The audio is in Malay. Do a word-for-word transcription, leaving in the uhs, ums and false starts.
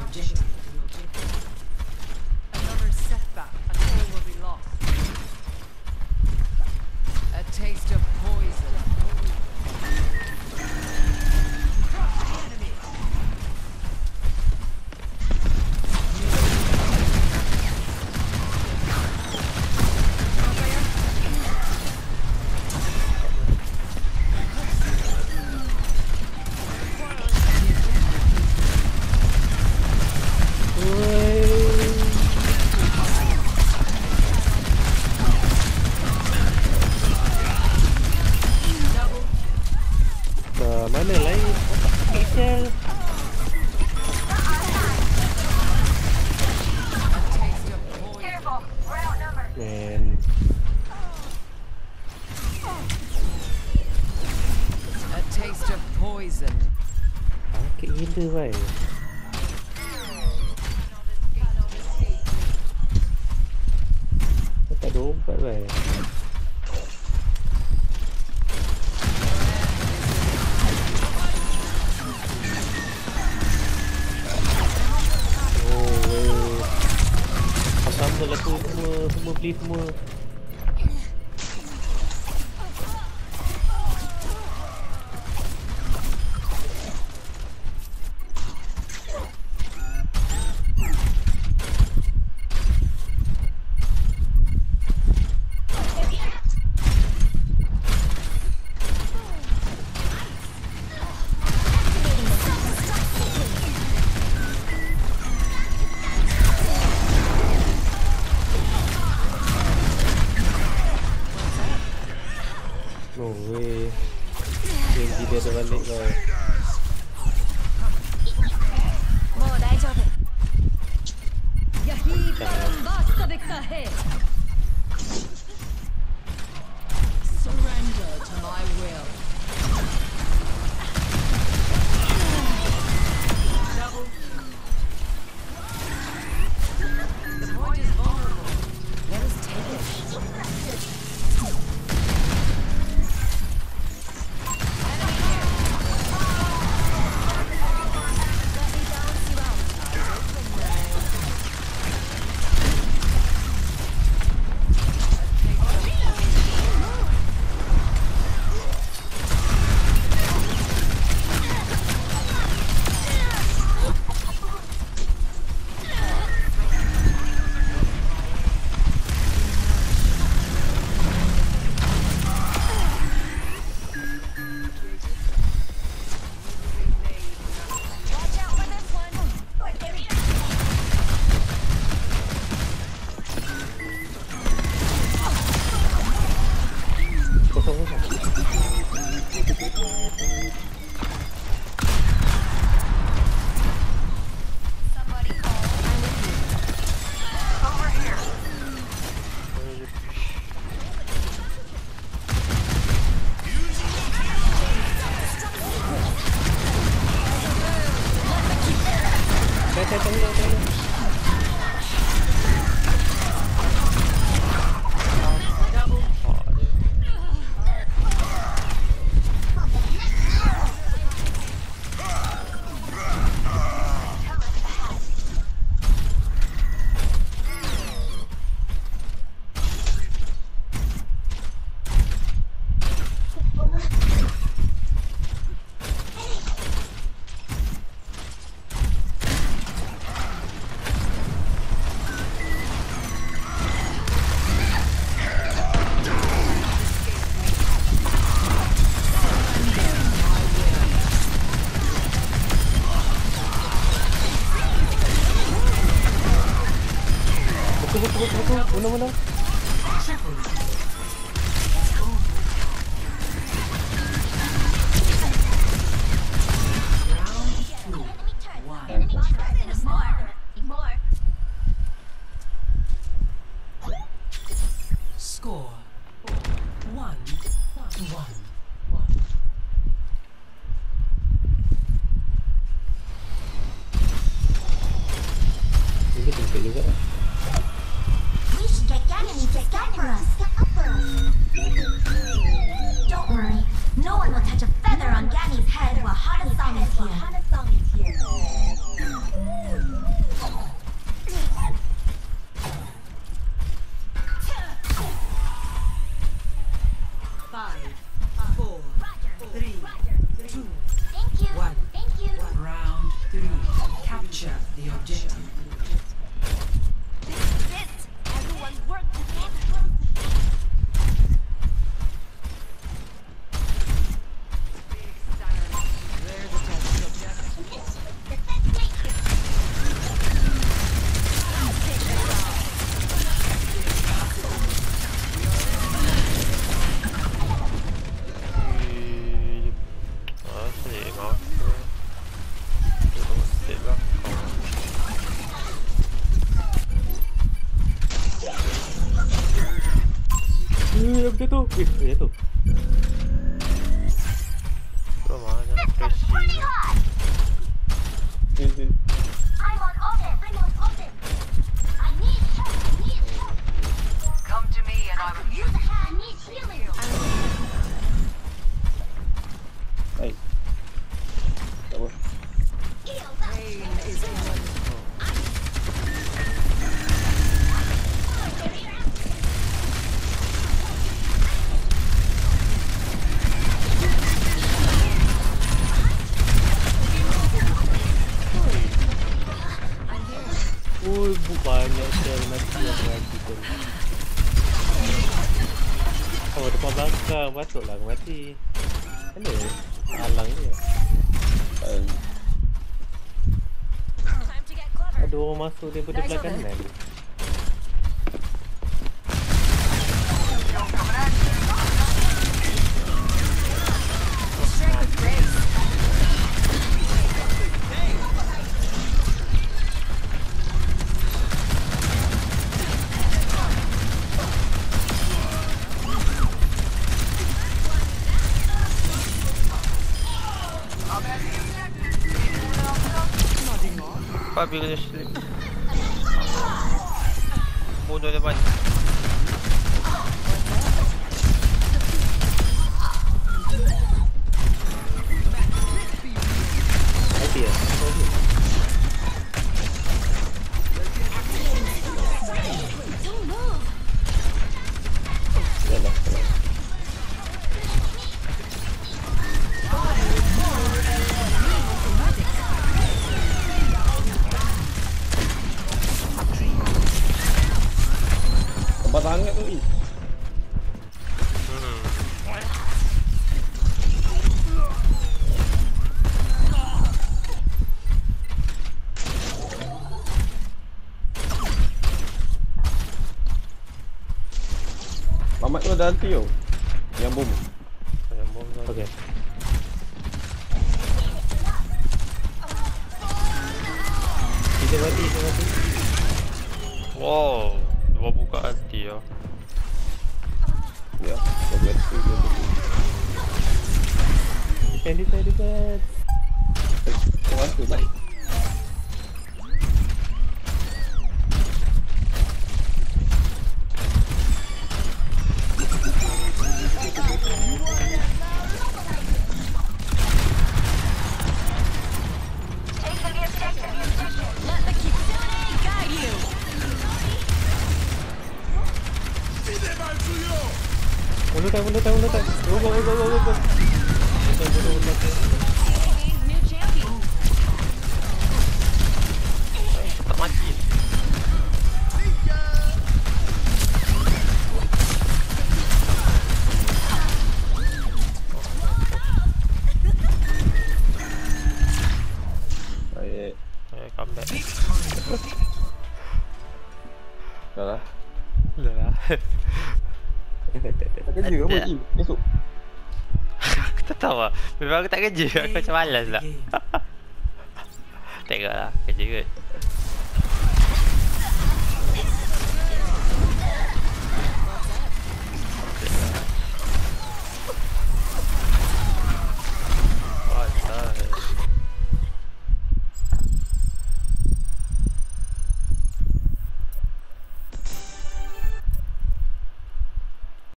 Another setback and all will be lost. A taste of poison. Mana lain? Pixel. Man. A taste of poison. Sakit gila bai. Tak ada obat bai. Sama lah tu semua, semua beli semua. No way. Game dia ada balik lah. Surrender to my will. Double. The point is vulnerable. Let us take it. Mana-mana? Score one one. Ini tempat juga. Wish the enemy to get us. jatuh. Eh, jatuh. Belum ah, jangan presi. Eh, eh. Come to me and I will use Hai. Tak apa. pain is inevitable. Ui, bu banyak shell mati yang mati tu. Oh, depan belakang. Patutlah aku mati. Mana? Alang dia. Um, Time to get clever. ada orang masuk daripada belah kanan. Strike with grace. Babi kena slip. Bodoh dia banyak. Mati ya? Mati. Dah dah. Tempat sangat tu ni. Hmm. Mamat tu ada anti tau. Yang bom. Yang bom tu. Okey. Kita mati, kita mati. Wow, dua buka hati ya. Ya, kita mati. Defend, defend, defend. Orang tu baik. Let the Kitsune guide you. Mundur tak, mundur tak, mundur tak. Go, go, go, go, go, go. Mundur, mundur, mundur. New champion. Tak mati. Baik. Eh, comeback. Dah lah. Dah lah. Tak kerja apa Ada. ni? Esok. Aku tak tahu lah. Memang aku tak kerja. Aku macam malas lah. Tengoklah. Kerja kot.